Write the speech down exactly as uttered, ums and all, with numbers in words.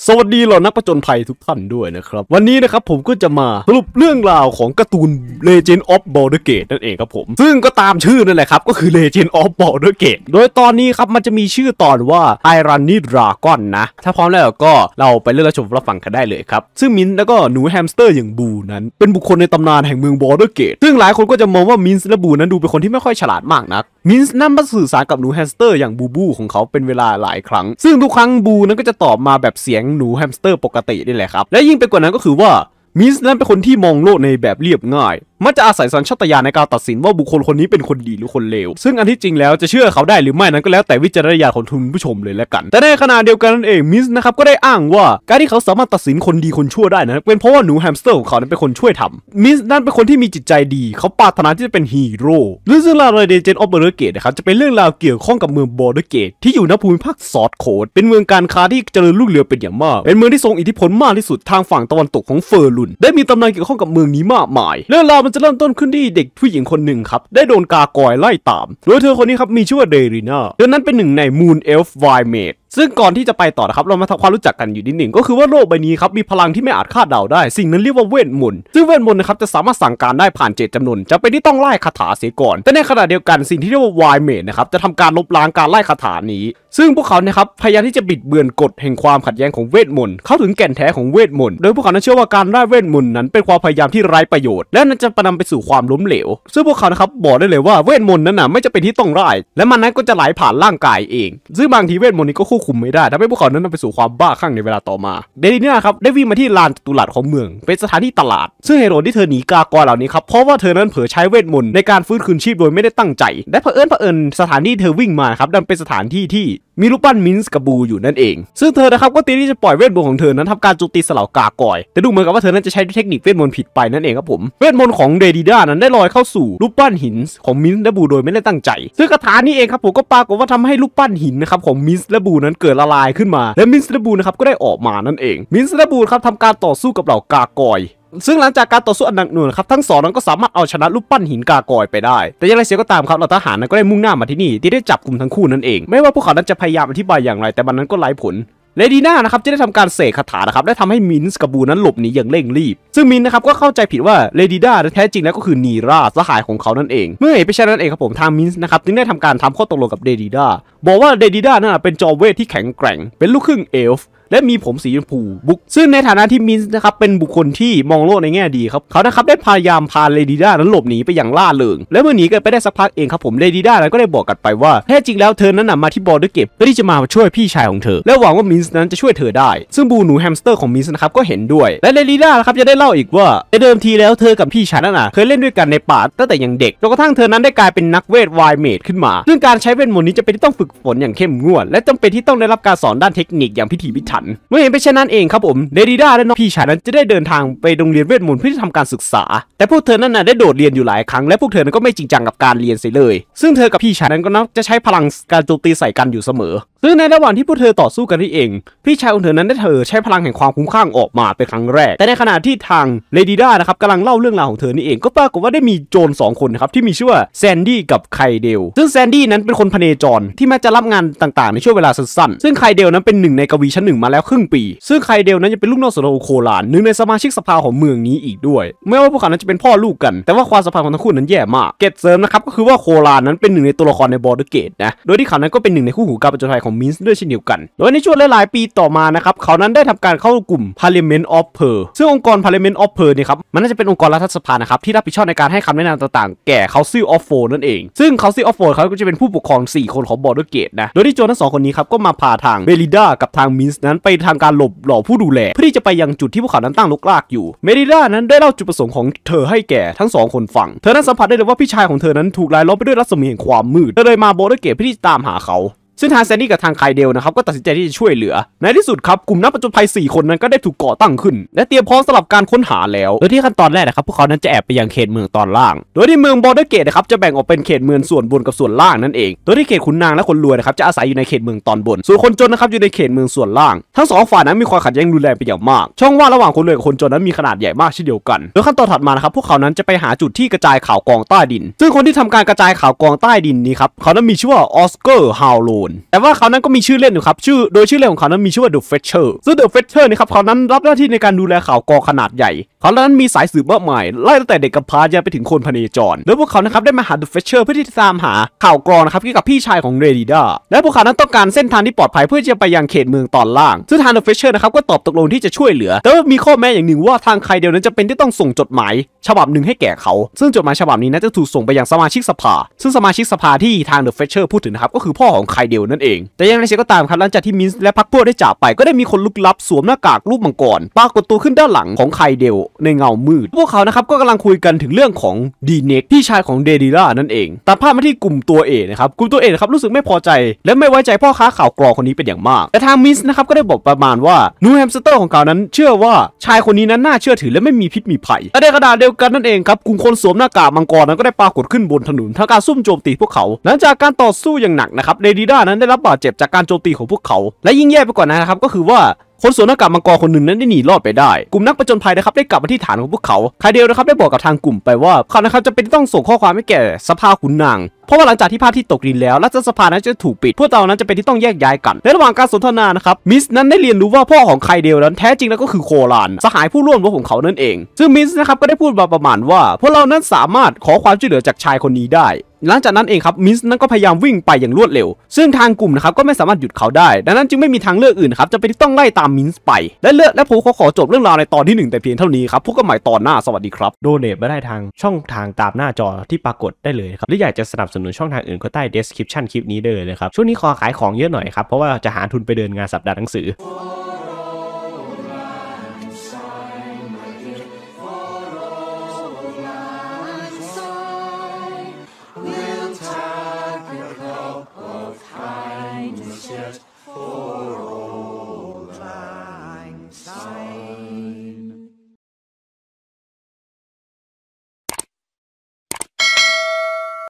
สวัสดีเหล่านักผจญภัยทุกท่านด้วยนะครับวันนี้นะครับผมก็จะมาสรุปเรื่องราวของการ์ตูน Legend of Baldur's Gate นั่นเองครับผมซึ่งก็ตามชื่อนั่นแหละครับก็คือ Legend of Baldur's Gate โดยตอนนี้ครับมันจะมีชื่อตอนว่า Tyranny Dragon นะถ้าพร้อมแล้วก็เราไปเลือกชมรับฟังกันได้เลยครับซึ่งมินแล้วก็หนูแฮมสเตอร์อย่างบูนั้นเป็นบุคคลในตำนานแห่งเมือง Baldur's Gate ซึ่งหลายคนก็จะมองว่ามินและบูนั้นดูเป็นคนที่ไม่ค่อยฉลาดมากนักมินส์นั่นมาสื่อสารกับหนูแฮมสเตอร์อย่างบูบูของเขาเป็นเวลาหลายครั้งซึ่งทุกครั้งบูนั้นก็จะตอบมาแบบเสียงหนูแฮมสเตอร์ปกตินี่แหละครับและยิ่งไปกว่านั้นก็คือว่ามินส์นั้นเป็นคนที่มองโลกในแบบเรียบง่ายมันจะอาศัยสัญชาตญาณในการตัดสินว่าบุคคลคนนี้เป็นคนดีหรือคนเลวซึ่งอันที่จริงแล้วจะเชื่อเขาได้หรือไม่นั้นก็แล้วแต่วิจารณญาณของทุนผู้ชมเลยแล้วกันแต่ในขณะเดียวกันนั่นเองมินส์นะครับก็ได้อ้างว่าการที่เขาสามารถตัดสินคนดีคนชั่วได้นะเป็นเพราะว่าหนูแฮมสเตอร์ของเขานั้นเป็นคนช่วยทำมินส์นั้นเป็นคนที่มีจิตใจดีเขาปรารถนาที่จะเป็นฮีโร่เรื่องราวใน Legend of Baldur's Gate นะครับจะเป็นเรื่องราวเกี่ยวข้องกับเมือง Baldur's Gate ที่อยู่ณภูมิภาคซอร์ทโคดเป็นเมืองการค้าที่เจริญรุ่งเรืองเป็นอย่างมากเป็นเมืองที่ทรงอิทธิพลมากที่สุดทางฝั่งตะวันตกของเฟอร์ลุนได้มีตำนานเกี่ยวข้องกับเมืองนี้มากมายเรื่องราวมันจะเริ่มต้นขึ้นที่เด็กผู้หญิงคนหนึ่งครับได้โดนกากอยไล่ตามโดยเธอคนนี้ครับมีชื่อว่าเดรีนาเธอนั้นเป็นหนึ่งใน Moon Elf Wild-Mageซึ่งก่อนที่จะไปต่อนะครับเรามาทำความรู้จักกันอยู่นิดหนึ่งก็คือว่าโลกใบนี้ครับมีพลังที่ไม่อาจคาดเดาได้สิ่งนั้นเรียกว่าเวทมนต์ซึ่งเวทมนต์นะครับจะสามารถสั่งการได้ผ่านเจตจำนวนจะเป็นที่ต้องไล่คาถาเสียก่อนแต่ในขณะเดียวกันสิ่งที่เรียกว่า Wild-Mage นะครับจะทำการลบล้างการไล่คาถานี้ซึ่งพวกเขานะครับพยายามที่จะบิดเบือนกฎแห่งความขัดแย้งของเวทมนต์เข้าถึงแก่นแท้ของเวทมนต์โดยพวกเขานั้นเชื่อว่าการไล่เวทมนต์นั้นเป็นความพยายามที่ไร้ประโยชน์และนั่นจะนำไปสู่ความล้มเหลวซึ่งพวกเขานะครับบอกได้เลยว่าเวทมนต์นั้นน่ะไม่จะเป็นที่ต้องไล่และมันนั้นก็จะไหลผ่านร่างกายเองซึ่งบางทีเวทมนต์นี้ก็ควบคุมไม่ได้ทำให้พวกเขานั้นนำไปสู่ความบ้าคลั่งในเวลาต่อมาเดลิน่าครับได้วิ่งมาที่ลานจตุรัสของเมืองเป็นสถานที่ตลาดซึ่งเหตุผลที่เธอหนีกากอยเหล่านี้ครับเพราะว่าเธอนั้นเผลอใช้เวทมนต์ในการฟื้นคืนชีพโดยไม่ได้ตั้งใจและเผอิญเผอิญสถานที่เธอวิ่งมาครับดันเป็นสถานที่ที่มีรูปปั้นมินส์กับบูอยู่นั่นเองซึ่งเธอนะครับก็เตรียมที่จะปล่อยเวทมนต์ของเธอนั้นทำการโจมตีสลาวกากอยแต่ดูเหมือนกับว่าเธอนั้นจะใช้เทคนิคเวทมนต์ผิดไปนั่นเองครับผมเวทมนต์ของเรดิด้านั้นได้ลอยเข้าสู่รูปปั้นหินของมินส์และบูโดยไม่ได้ตั้งใจซึ่งคาถานี้เองครับผมก็ปรากฏว่าทำให้รูปปั้นหินนะครับของมินส์และบูนั้นเกิดละลายขึ้นมาและมินส์และบูนะครับก็ได้ออกมานั่นเองมินส์และบูครับทำการต่อสู้กับเหล่ากากอยซึ่งหลังจากการต่อสู้อันหนักหน่วงครับทั้งสองนั้นก็สามารถเอาชนะรูปปั้นหินกากอยไปได้แต่อย่างไรเสียก็ตามครับเหล่าทหารนั้นก็ได้มุ่งหน้ามาที่นี่ที่ได้จับกลุ่มทั้งคู่นั่นเองไม่ว่าพวกเขานั้นจะพยายามอธิบายอย่างไรแต่มันนั้นก็ไร้ผลเลดีน่านะครับจะได้ทำการเสกคาถานะครับและทำให้มินส์กับบูนั้นหลบหนีอย่างเร่งรีบซึ่งมินนะครับก็เข้าใจผิดว่าเลดีน่าแท้จริงแล้วก็คือนีราสหายของเขานั่นเองเมื่อเห็นไปเช่นนั้นเองครับผมทางมินส์นะครับจึงได้ทำการทำข้อตกลงกับเลดีน่าบอกว่าเลดีน่านั้นเป็นจอมเวทที่แข็งแกร่งเป็นลูกครึ่งเอลฟ์และมีผมสีชมพูบุกซึ่งในฐานะที่มินส์นะครับเป็นบุคคลที่มองโลกในแง่ดีครับเขานะครับได้พยายามพาเลดี้ด้านั้นหลบหนีไปอย่างล่าเริงและเมื่อหนีกันไปได้สักพักเองครับผมเลดี้ด้านั้นก็ได้บอกกันไปว่าแท้จริงแล้วเธอนั้นมาที่บอลเดอร์เกตเพื่อที่จะมาช่วยพี่ชายของเธอและหวังว่ามินส์นั้นจะช่วยเธอได้ซึ่งบูหนูแฮมสเตอร์ของมินส์นะครับก็เห็นด้วยและเลดี้ด้านะครับจะได้เล่าอีกว่าในเดิมทีแล้วเธอกับพี่ชายนั้นเคยเล่นด้วยกันในป่าตั้งแต่ยังเด็กจนกระทั่งเธอนั้นได้กลายเป็นนักเวทไวล์เมจขึ้นมาซึ่งการใช้เวทมนต์นี้จะเป็นที่ต้องฝึกฝนอย่างเข้มงวดและจำเป็นที่ต้องได้รับการสอนด้านเทคนิคอย่างพิถีพิถันเมื่อเห็นไปเช่นนั่นเองครับผมเดดิด้าและน้องพี่ชายนั้นจะได้เดินทางไปโรงเรียนเวทมนต์เพื่อที่ทำการศึกษาแต่พวกเธอนั้นน่ะได้โดดเรียนอยู่หลายครั้งและพวกเธอนั้นก็ไม่จริงจังกับการเรียนเสียเลยซึ่งเธอกับพี่ชายนั้นก็นับจะใช้พลังการโจมตีใส่กันอยู่เสมอซึ่งในระหว่างที่พวกเธอต่อสู้กันนี่เองพี่ชายของเธอนั้นได้เธอใช้พลังแห่งความคุ้มข้างออกมาเป็นครั้งแรกแต่ในขณะที่ทางเลดี้ด้านะครับกำลังเล่าเรื่องราวของเธอนี่เองก็ปรากฏว่าได้มีโจรสองคนนะครับที่มีชื่อว่าแซนดี้กับไคเดลซึ่งแซนดี้นั้นเป็นคนพเนจรที่แม้จะรับงานต่างๆในช่วงเวลาสั้นๆซึ่งไคเดลนั้นเป็นหนึ่งในกวีชั้นหนึ่งมาแล้วครึ่งปีซึ่งไคเดลนั้นจะเป็นลูกน้องสโลโคลานหนึ่งในสมาชิกสภาของเมืองนี้อีกด้วยไม่ว่าพวกเขานั้นจะเป็นพ่อลูกกันแต่ว่าความสัมพันธ์ของทั้งคู่นั้นแย่มากเกตเสริมนะครับก็คือว่าโคลานนั้นเป็นหนึ่งในตัวละครในบอลเดอร์เกตนะโดยที่เขานั้นก็เป็นหนึ่งในคู่หูการผจญภัยของมินส์ด้วยเช่นเดียวกันโดยในช่วงหลายๆปีต่อมานะครับเขานั้นได้ทำการเข้ากลุ่ม Parliament of Pearl ซึ่งองค์กร Parliament of Pearl เนี่ยครับมันน่าจะเป็นองค์กรรัฐสภานะครับที่รับผิดชอบในการให้คำแนะนำต่างๆแก่ Council of Four นั่นเองซึ่ง Council of Four เขาก็จะเป็นผู้ปกครองสี่คนของบอลเดอร์เกตนะโดยที่โจรทั้งสองคนนี้ครับก็มาพาทางเบลิด้ากับทางมินส์นั้นไปทางการหลบหลอกผู้ดูแลเพื่อที่จะไปยังจุดที่พวกเขานั้นตั้งรกรากอยู่เบลิด้านั้นได้เล่าจุดประสงค์ของเธอให้แก่ทั้งสองคนฟังเธอนั้นสัมผัสได้เลยว่าพี่ชายของเธอนั้นถูกรายล้อมไปด้วยรัศมีแห่งความมืดเธอเลยมาบอลเดอร์เกตเพื่อที่จะตามหาเขาซึ่งทางแซนดี้กับทางไคเดลนะครับก็ตัดสินใจที่จะช่วยเหลือในที่สุดครับกลุ่มนักผจญภัยสี่คนนั้นก็ได้ถูกก่อตั้งขึ้นและเตรียมพร้อมสำหรับการค้นหาแล้วโดยที่ขั้นตอนแรกนะครับพวกเขานั้นจะแอบไปยังเขตเมืองตอนล่างโดยที่เมืองบอลเดอร์เกตนะครับจะแบ่งออกเป็นเขตเมืองส่วนบนกับส่วนล่างนั่นเองโดยที่เขตขุนนางและคนรวยนะครับจะอาศัยอยู่ในเขตเมืองตอนบนส่วนคนจนนะครับอยู่ในเขตเมืองส่วนล่างทั้งสองฝ่ายนั้นมีความขัดแย้งรุนแรงเป็นอย่างมากช่องว่างระหว่างคนรวยกับคนจนนั้นมีขนาดใหญ่มากเช่นเดียวกันโดยขั้นตอนถัดมานะครับพวกเขานั้นจะไปหาจุดที่กระจายข่าวกองใต้ดินซึ่งคนที่ทำการกระจายข่าวกองใต้ดินนี้ครับเขานั้นมีชื่อว่าออสเกอร์ฮาวโลนแต่ว่าเขานั้นก็มีชื่อเล่นอยู่ครับชื่อโดยชื่อเล่นของเขานั้นมีชื่อว่า The Fetcher ซึ่ง The Fetcher นี่ครับเขานั้นรับหน้าที่ในการดูแลข่าวกรองขนาดใหญ่เขานั้นมีสายสืบมากมายไล่ตั้งแต่เด็กกำพร้ายันไปถึงคนพเนจรโดยพวกเขานะครับได้มาหา The Fetcher เพื่อที่จะตามหาข่าวกรองนะครับเกี่ยวกับพี่ชายของเรดิด้าและพวกเขานั้นต้องการเส้นทางที่ปลอดภัยเพื่อจะไปยังเขตเมืองตอนล่างซึ่งทาง The Fetcher นะครับก็ตอบตกลงที่จะช่วยเหลือแต่ว่ามีข้อแม้อย่างหนึ่งว่าทางใครเดียวนั้นจะเป็นที่ต้องส่งจดหมายฉบับหนึ่งให้แก่เขาซึ่งจดหมายฉบับนี้นั้นจะถูกส่งไปยังสมาชิกสภาซึ่งสมาชิกสภาที่ทาง The Fetcher พูดถึงนะครับก็คือพ่อของไคเดลนั่นเองแต่อย่างไรเสียก็ตามครับหลังจากที่มินส์และพรรคพวกได้จากไปก็ได้มีคนลึกลับสวมหน้ากากรูปมังกรปรากฏตัวขึ้นด้านหลังของไคเดลในเงามืดพวกเขานะครับก็กำลังคุยกันถึงเรื่องของดีเน็กพี่ชายของเดดิล่านั่นเองตัดภาพมาที่กลุ่มตัวเอนะครับกลุ่มตัวเอนะครับรู้สึกไม่พอใจและไม่ไว้ใจพ่อค้าข่าวกรองคนนี้เป็นอย่างมากแต่ทางมินส์นะครับก็ได้บอกประมาณว่านูแฮมสเตอร์ของเขานั้นเชื่อว่าชายคนนี้นั้นน่าเชื่อถือและไม่มีพิษมีภัยและในขณะเดียวกันนั่นเองครับกลุ่มคนสวมหน้ากากมังกรนั้นก็ได้ปรากฏขึ้นบนถนนทำการซุ่มโจมตีพวกเขาหลังจากการต่อสู้อย่างหนักนะครับเรดิด้านั้นได้รับบาดเจ็บจากการโจมตีของพวกเขาและยิ่งแย่ไปกว่านั้นนะครับก็คือว่าคนสวมหน้ากากมังกรคนหนึ่งนั้นได้หนีรอดไปได้กลุ่มนักประจนภัยนะครับได้กลับมาที่ฐานของพวกเขาไคเดลนะครับได้บอกกับทางกลุ่มไปว่าเขานะครับจะเป็นต้องส่งข้อความให้แก่สภาขุนนางเพราะว่าหลังจากที่พระอาทิตย์ตกดินแล้วรัฐสภานั้นจะถูกปิดพวกเรานั้นจะเป็นที่ต้องแยกย้ายกันในระหว่างการสนทนานะครับมิสนั้นได้เรียนรู้ว่าพ่อของไคเดลนั้นแท้จริงแล้วก็คือโคลานสหายผู้ร่วมรบของเขานั่นเองซึ่งมิสนะครับก็ได้พูดมาประมาณว่าพวกเรานั้นสามารถขอความช่วยเหลือจากชายคนนี้ได้หลังจากนั้นเองครับมิสนั้นก็พยายามวิ่งไปอย่างรวดเร็วซึ่งทางกลุ่มนะครับก็ไม่สามารถหยุดเขาได้ดังนั้นจึงไม่มีทางเลือกอื่นครับจะเป็นที่ต้องไล่ตามมิสไปและเลือกและผมขอขอจบเรื่องราวในตอนที่หนึ่งแต่เพียงเท่านี้ครับพบกันใหม่ตอนหน้าสวัสดีครับโดเนทมาได้ทางช่องทางตามหน้าจอที่ปรากฏได้เลยครับหรืออยากจะสนับสนุนช่องทางอื่นก็ใต้ description คลิปนี้ได้เลยนะครับช่วงนี้ขอขายของเยอะหน่อยครับเพราะว่าจะหาทุนไปเดินงานสัปดาห์หนังสือ For old lang syne